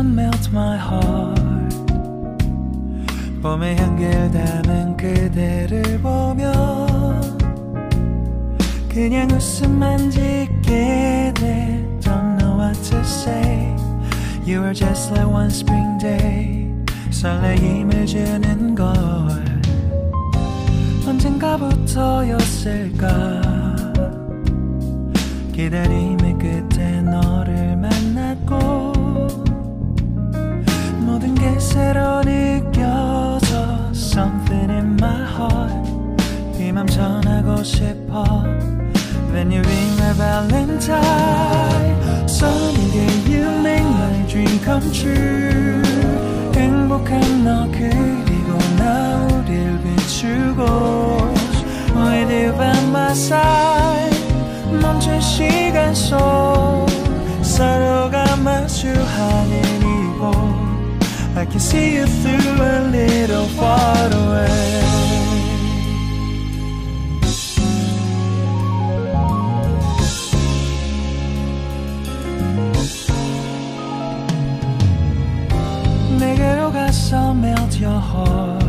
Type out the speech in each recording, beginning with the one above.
melt my heart. 봄의 향기를 담은 그대를 보면 그냥 웃음만 짓게 돼. Don't know what to say. You are just like one spring day. 설레임을 주는 걸 언젠가부터였을까. 기다림의 끝에 너를 만났고 모든 게 새로 느껴져. Something in my heart. 이 맘 전하고 싶어. When you ring my valentine. Sunny day you make my dream come true. 행복한 너 그리고 나 우릴 비추고 With you by my side. 멈춘 시간 속 서로가 마주하는 이곳 I can see you through a little far away. 내게로 가서 melt your heart.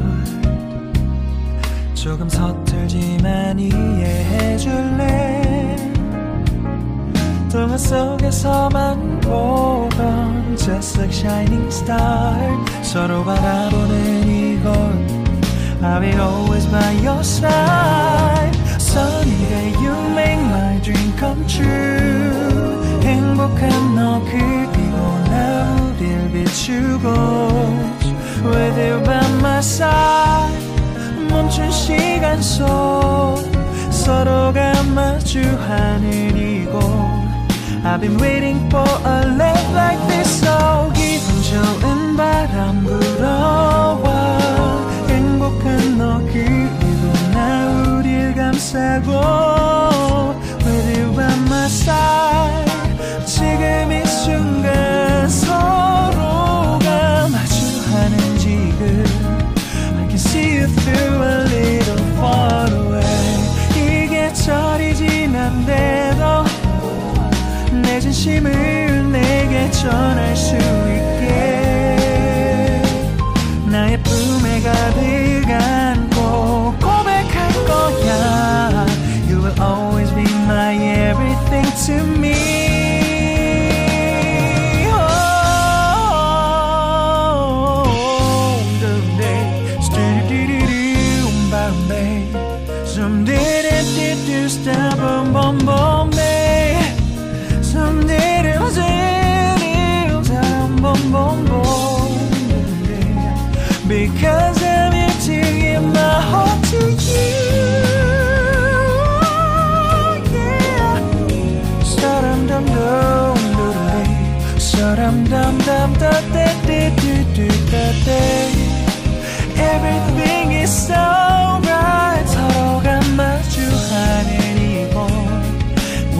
조금 서툴지만 이해해줄래. 동화 속에서만 보던 Just like shining star. 서로 바라보는 이곳 I'll be always by your side. Sunny day you make my dream come true. 행복한 너 그리고 나 우릴 비추고 With you by my side. 멈춘 시간 속 서로가 마주하는 이곳 I've been waiting for a love like this. So 기분 좋은 바람 불어와 행복한 너 그리고 나 우릴 감싸고 With you by my side. 지금 이 순간 서로가 마주하는 지금 I can see you through a little far away. 이게 철이 지난데도 내 진심을 내게 전할 수 있게 나의 품에 가득 안고 고백할 거야. You will always be my everything to me. Some did it, did you stop, boom, boom, boom, babe. Some did it, was it, boom, boom, boom, babe. Because I'm here to give my heart to you, yeah. Sa-dum-dum-dum-dum-dum, sa-dum-dum-dum-dum-dum-dum-dum. Everything is so bright. 서로가 마주하는 이곳